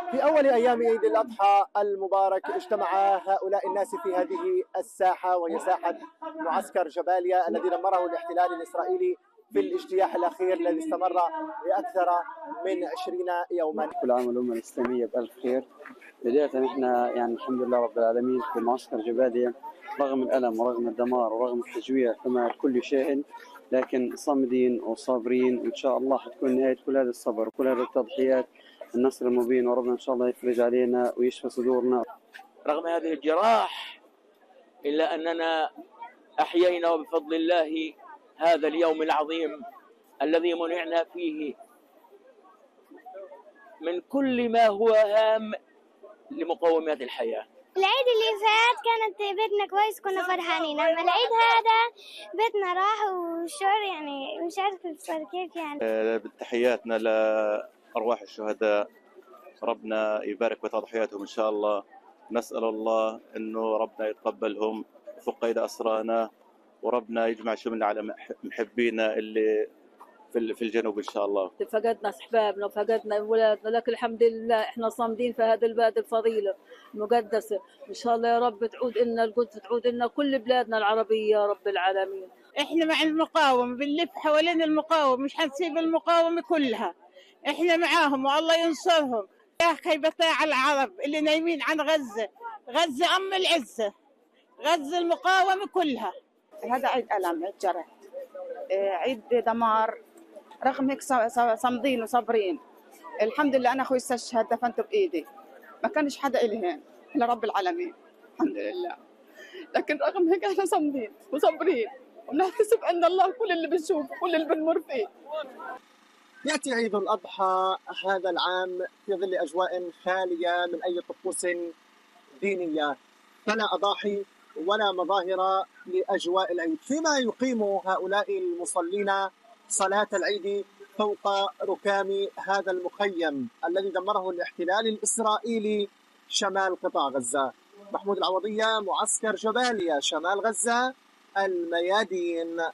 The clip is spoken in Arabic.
في أول أيام عيد الأضحى المبارك اجتمع هؤلاء الناس في هذه الساحة، وهي ساحة معسكر جباليا الذي دمره الاحتلال الإسرائيلي في الاجتياح الأخير الذي استمر لأكثر من 20 يوما. كل عام والأمة الإسلامية بألف خير. بداية احنا يعني الحمد لله رب العالمين في معسكر جباليا رغم الألم ورغم الدمار ورغم التجويع كما كل شيء، لكن صامدين وصابرين، وإن شاء الله حتكون نهاية كل هذا الصبر وكل هذه التضحيات النصر المبين، وربنا إن شاء الله يفرج علينا ويشفى صدورنا. رغم هذه الجراح إلا أننا أحيينا بفضل الله هذا اليوم العظيم الذي منعنا فيه من كل ما هو هام لمقومات الحياة. العيد اللي فات كانت بيتنا كويس، كنا فرحانين، أما العيد هذا بيتنا راح والشعور يعني مش عارفة كيف يعني. تحياتنا لأرواح الشهداء، ربنا يبارك بتضحياتهم إن شاء الله. نسأل الله إنه ربنا يتقبلهم وفق أيدي أسرانا، وربنا يجمع شملنا على محبينا اللي في الجنوب إن شاء الله. فقدنا أحبابنا وفقدنا أولادنا، لكن الحمد لله إحنا صامدين في هذا البلد الفضيلة المقدسة. إن شاء الله يا رب تعود لنا القدس، تعود لنا كل بلادنا العربية يا رب العالمين. إحنا مع المقاومة، بنلف حوالين المقاومة، مش حنسيب المقاومة كلها، إحنا معاهم والله ينصرهم. يا أخي بطاع العرب اللي نايمين عن غزة، غزة أم العزة، غزة المقاومة كلها. هذا عيد ألم، عيد جرح، عيد دمار. رغم هيك صامدين وصابرين. الحمد لله أنا أخوي استشهد دفنته بإيدي، ما كانش حدا إلهين إلا رب العالمين الحمد لله. لكن رغم هيك احنا صامدين وصابرين ونحتسب أن الله كل اللي بنشوفه كل اللي بنمر فيه. يأتي عيد الأضحى هذا العام في ظل أجواء خالية من أي طقوس دينية، فلا أضاحي ولا مظاهر لأجواء العيد، فيما يقيم هؤلاء المصلين صلاة العيد فوق ركام هذا المخيم الذي دمره الاحتلال الإسرائيلي شمال قطاع غزة. محمود العوضية، معسكر جباليا، شمال غزة، الميادين.